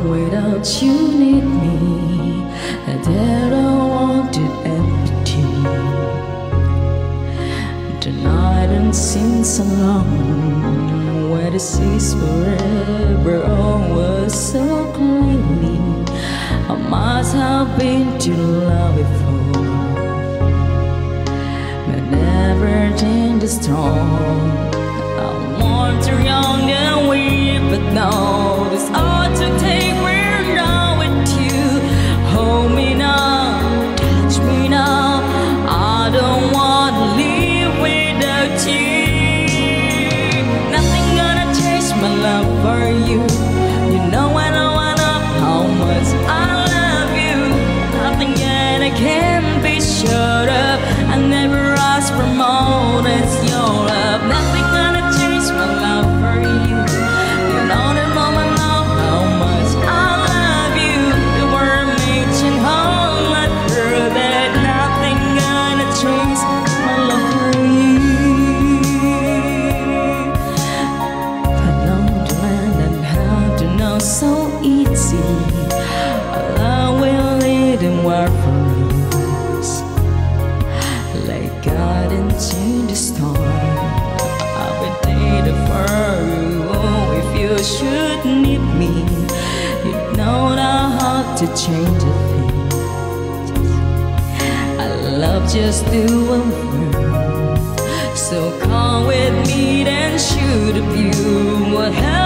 Without you need me, that I wanted empty. The night and seems so long, where the seas forever all was so clearly. I must have been to love before, but never in the storm. I'm more too young and weak, but now this ought to take. We're now with you. Hold me now, touch me now. I don't want to live without you. Nothing gonna change my love for you. You know I know how much I love you. Nothing yet I can be shut up. I never asked for more than your love. Nothing gonna change my love for you. You know that moment now how much I love you. The word makes you home, not true that nothing gonna change my love for you. I know the land and how to know so easy. Allah will lead and work for us, like God into the storm. I'll be there for you. Oh, if you should need me, you know now how to change a thing. I love just do a word. So come with me and shoot a view. What